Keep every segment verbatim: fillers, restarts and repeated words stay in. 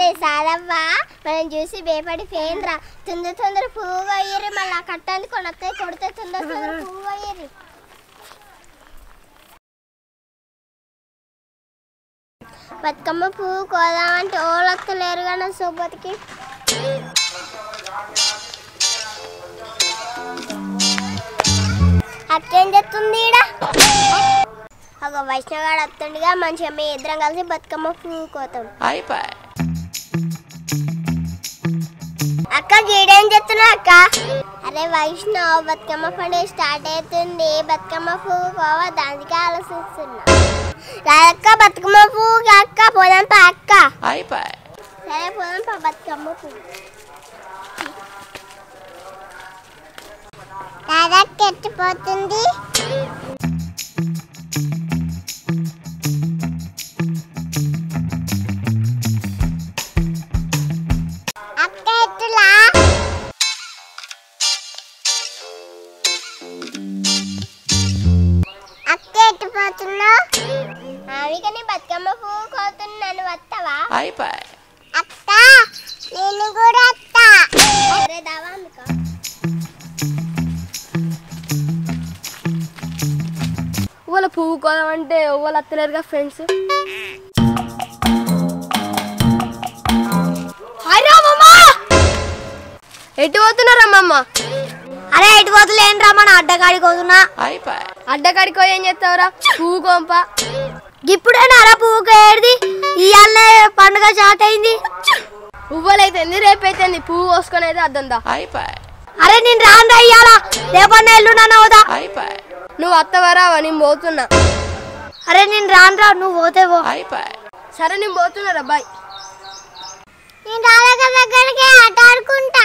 సారవ్వ మనం చూసి భయపడి ఫేన్రా తొందర తొందర పువ్వు అయ్యారు మళ్ళీ కట్టంది కొనొత్తాయి కొడితే తొందర తొందర పువ్వు అయ్యారు బతుకమ్మ పువ్వు కోదామంటే ఓళ్ళు వస్తలేరు కానీ సోపతికి అక్కేం చెప్తుంది ఈడ ఒక వైష్ణవాడు వస్తుండగా మంచిగా మీ ఇద్దరం కలిసి బతుకమ్మ పువ్వు కోతాం అయిపోయి అక్క గీడేం చెప్తున్నావు అక్క అరే వైష్ణవ్ బతుకమ్మ పండుగ స్టార్ట్ అవుతుంది బతుకమ్మ పువ్వు కోవా దానికి ఆలోచిస్తున్నా రాదక్క బతుకమ్మ పువ్వు అక్క పోదాంపా అక్క అయిపోయి సరే పోదాంపా బతుకమ్మ పువ్వు రాదక్క ఎట్టిపోతుంది ఆవికని బతుకమ్మ పువ్వు కోతున్నాను వస్తావా అయిపోయి అత్త నేను కూడా వస్తా అరే దావా అందుకో వాళ్ళ పువ్వు కోదామంటే వాళ్ళు వస్తలేరుగా ఫ్రెండ్స్ ఎటు పోతున్నారమ్మమ్మ అరే ఎటు పోతులేను రా మన అడ్డగాడికి పోతున్నా అయిపోయి అడ్డకాడికి పోయి ఏం చేస్తావురా పువ్వు కోంప ఇప్పుడేనా అరా పువ్వుకి ఏడిది ఇవాళ పండుగ స్టార్ట్ అయింది పువ్వులైతే రేపైతే పువ్వు కోసుకొని అయితే అద్దందా అయిపోయి అరే నేను రాను రా ఇయ్యాల రేపన్నా ఎల్లుండా అవుదా అయిపోయి నువ్వు అత్తవరావా నేను పోతున్నా అరే నేను రాను రా నువ్వు పోతే పో అయిపోయి సరే నేను పోతున్నారా బాయ్ నేను రాలేక దగ్గరికి ఆట ఆడుకుంటా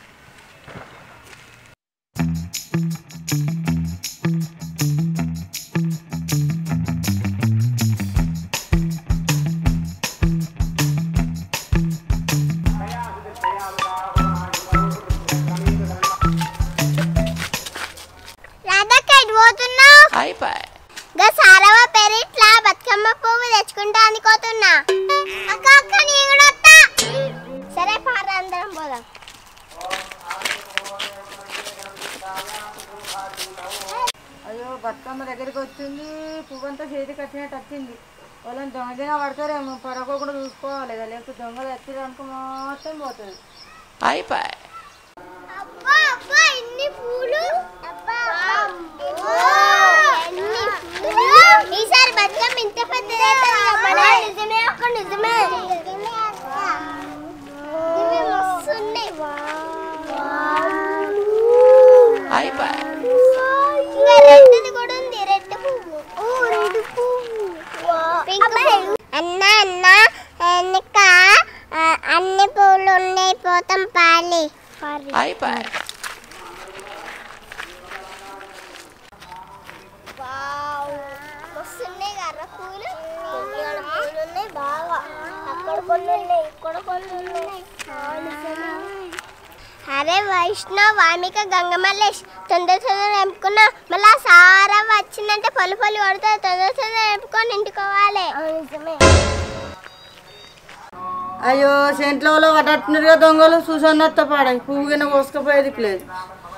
గా సారవ పెరిట్లా బతుకమ్మ పువ్వు తెచ్చుకుంటా అనుకోతున్నా అక్క అక్క నీ కూడా వస్తా సరే పార అందరం పోదాం అయ్యో బతుకమ్మ దగ్గరికి వచ్చింది పువ్వంతా చేతి కట్టినట్టు వచ్చింది వాళ్ళని దొంగగా పడతారేమో పడకోకుండా చూసుకోవాలి లేకపోతే దొంగలు ఎత్తిరనుకో మొత్తం పోతుంది అయిపోయి అబ్బా అబ్బా ఇన్ని పూలు అబ్బా ఈసారి బతుకమ్మ ఇంత పెద్దది నిజమే అక్క నిజమే ఇవి మస్తున్నాయి అయిపోయి ఇంకా రెడ్ది కూడా ఉంది రెడ్ పువ్వు ఓ రెడ్ పువ్వు అన్న అన్న వెనక అన్ని పువ్వులు ఉన్నాయి పోతాం పాలి అయిపోయి వస్తున్నాయి కదా పూలు పూలు ఉన్నాయి బాగా అక్కడ కొన్ని ఉన్నాయి ఇక్కడ కొన్ని ఉన్నాయి అరే వైష్ణవ్ వామిక గంగమల్లేష్ తొందర తొందర ఎంపుకున్నా మళ్ళీ సారా వచ్చిందంటే పొలి పొలి కొడుతుంది తొందర తొందర ఎంపుకొని ఇంటికోవాలి అయ్యో సెంట్లో పట్టట్టున్నారు దొంగలు చూసన్నత్త పాడాయి పువ్వు కింద కోసుకపోయేది లేదు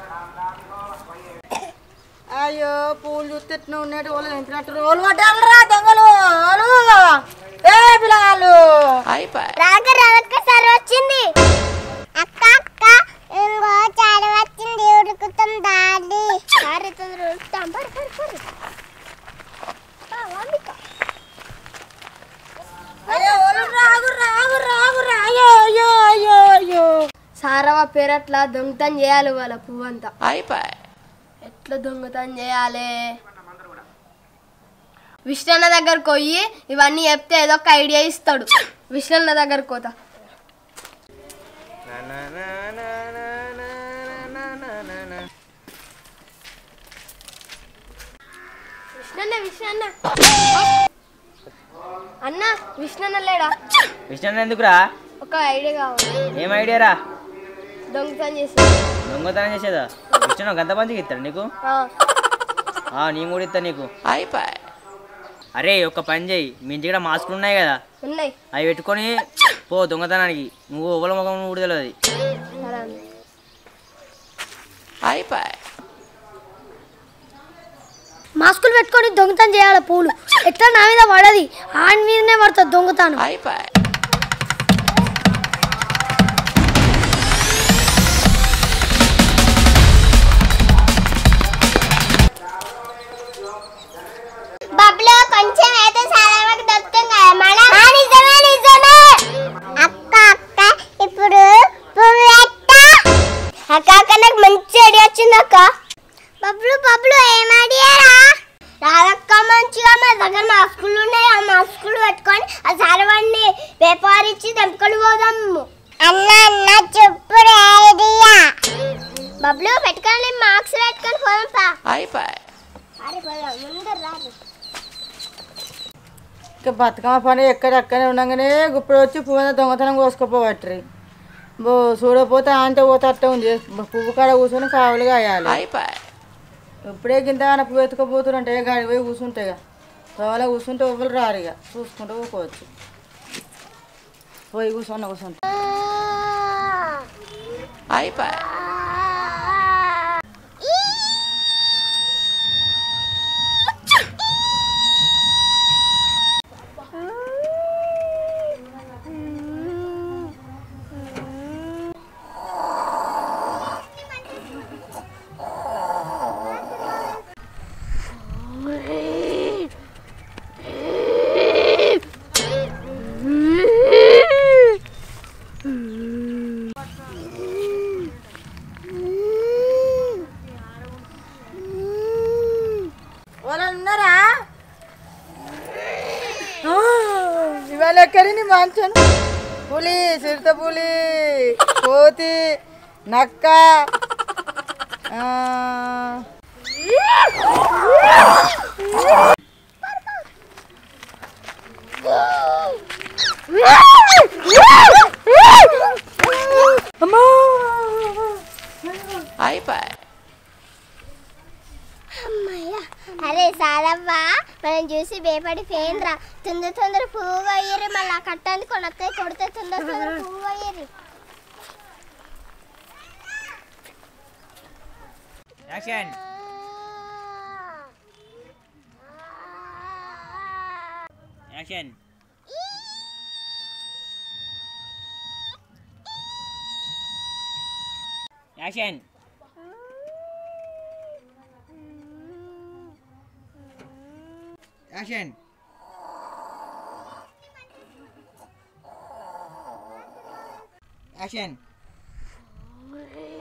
అయ్యో పూలు చూస్తే ఉన్నట్టు వాళ్ళు ఎంపినట్టు వాళ్ళు పట్టాలరా దొంగలు ఏ పిల్లగాళ్ళు అయిపోయి రాక రాక సార్ వచ్చింది అక్క అక్క ఇంకో చాడ వచ్చింది ఉడుకుతాం దాడి సారీ తొందర ఉడుకుతాం పరు పరు పరు అయ్యో రాగు రాగు రాగు అయ్యో అయ్యో అయ్యో అయ్యో సారవ పేరట్లా దొంగతనం చేయాలి వాళ్ళ పువ్వు అంతా అయిపోయి ఎట్లా దొంగతనం చేయాలి విష్ణన్న దగ్గరకు పోయి ఇవన్నీ చెప్తే ఏదో ఒక ఐడియా ఇస్తాడు విష్ణన్న దగ్గరకు పోతా విష్ణన్న విష్ణన్న అన్న విష్ణన్న లేడా విష్ణు ఎందుకురా ఒక ఐడియా కావాలి ఏం ఐడియా రా దొంగతనం చేసి దొంగతనం చేసేదా విష్ణు గంత మంచిగా ఇస్తాడు నీకు నేను కూడా ఇస్తా నీకు అయిపోయి అరే ఒక పని చేయి మీ ఇంటి కూడా మాస్కులు ఉన్నాయి కదా ఉన్నాయి అవి పెట్టుకొని పో దొంగతనానికి నువ్వు ఒకళ్ళ ముఖం కూడా తెలియదు. సరే అన్న. అయిపోయి మాస్కులు పెట్టుకొని దొంగతనం చేయాలి పూలు ఎట్లా నా మీద పడది ఆన్ మీదనే పడుతుంది దొంగతనం. అయిపోయి బబ్లు కొంచెం అయితే సాలవకి దొరుకుతుంది కదా మేడం. నిజమే నిజమే. అక్క అక్క ఇప్పుడు పువ్వు ఎట్టా? అక్క అక్క నాకు మంచి ఐడియా వచ్చింది అక్క. బబ్లు బబ్లు ఏం ఐడియారా? రాదక్క మంచిగా మా దగ్గర మాస్కులు ఉన్నాయి. ఆ మాస్కులు పెట్టుకొని ఆ సాలవాడిని వ్యాపారిచ్చి తెంపుకొని పోదాము. అన్న అన్న చెప్పు ఐడియా. బబ్లు పెట్టుకొని మాస్క్ పెట్టుకొని పోదాం పా. అయిపోయి అరే పోదాం ముందర రాదు. ఇక బతుకమ్మ పని ఎక్కడెక్కడే ఉండగానే ఇప్పుడు వచ్చి పువ్వు దొంగతనం కోసుకుపోవట్రి. బో చూడకపోతే ఆంటే పోతే అట్టే ఉంది. పువ్వు కాడ కూర్చొని కావులు కాయాలి. అయిపోయి ఇప్పుడే గింత ఆయన పువ్వు ఎత్తుకపోతుంటే గాడి పోయి కూర్చుంటాయి. తోవలో కూర్చుంటే ఎవరు రారు ఇక చూసుకుంటూ ఊకోవచ్చు. పోయి కూర్చొని కూర్చుంటా. అయిపోయి వాళ్ళు ఉన్నారా? ఇవాళ ఎక్కడి మంచం పులి చిరుత పులి కోతి నక్క అయిపోయి అరే సారవ్వ మనం చూసి భయపడి ఫేన్ రా. తొందర తొందర పువ్వు అయ్యారు మళ్ళీ కట్టంది కొనత్తాయి కొడితే తొందర తొందర పువ్వు అయ్యారు. Action action action action action